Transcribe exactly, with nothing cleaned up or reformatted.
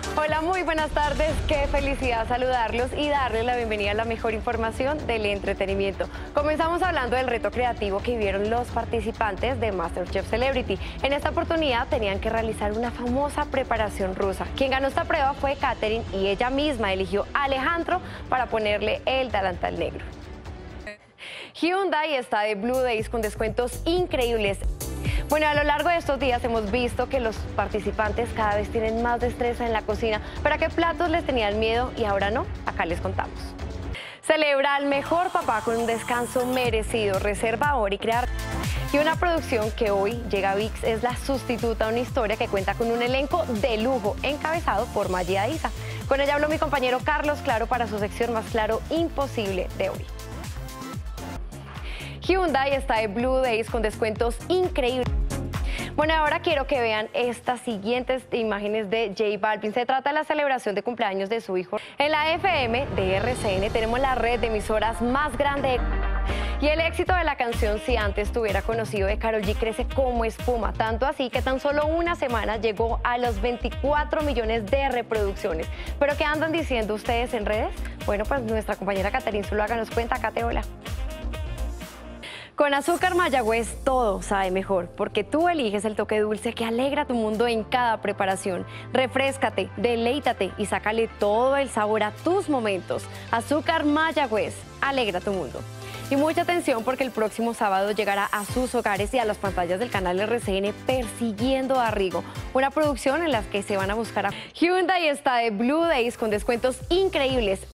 Hola, muy buenas tardes. Qué felicidad saludarlos y darles la bienvenida a la mejor información del entretenimiento. Comenzamos hablando del reto creativo que vivieron los participantes de MasterChef Celebrity. En esta oportunidad tenían que realizar una famosa preparación rusa. Quien ganó esta prueba fue Katherine y ella misma eligió a Alejandro para ponerle el delantal negro. Hyundai está de Blue Days con descuentos increíbles. Bueno, a lo largo de estos días hemos visto que los participantes cada vez tienen más destreza en la cocina. ¿Pero a qué platos les tenían miedo y ahora no? Acá les contamos. Celebra al mejor papá con un descanso merecido. Reserva ahora y crear. Y una producción que hoy llega a ViX es La Sustituta, una historia que cuenta con un elenco de lujo encabezado por Maggie Aiza. Con ella habló mi compañero Carlos Claro para su sección Más Claro Imposible de hoy. Hyundai está de Blue Days con descuentos increíbles. Bueno, ahora quiero que vean estas siguientes imágenes de J Balvin. Se trata de la celebración de cumpleaños de su hijo. En la F M de R C N tenemos la red de emisoras más grande. Y el éxito de la canción Si Antes Te Hubiera Conocido de Karol G crece como espuma, tanto así que tan solo una semana llegó a los veinticuatro millones de reproducciones. ¿Pero qué andan diciendo ustedes en redes? Bueno, pues nuestra compañera Katherine Zuluaga nos cuenta. Kate, hola. Con Azúcar Mayagüez todo sabe mejor, porque tú eliges el toque dulce que alegra tu mundo en cada preparación. Refréscate, deleítate y sácale todo el sabor a tus momentos. Azúcar Mayagüez, alegra tu mundo. Y mucha atención porque el próximo sábado llegará a sus hogares y a las pantallas del canal R C N Persiguiendo a Rigo, una producción en la que se van a buscar a... Hyundai está de Blue Days con descuentos increíbles.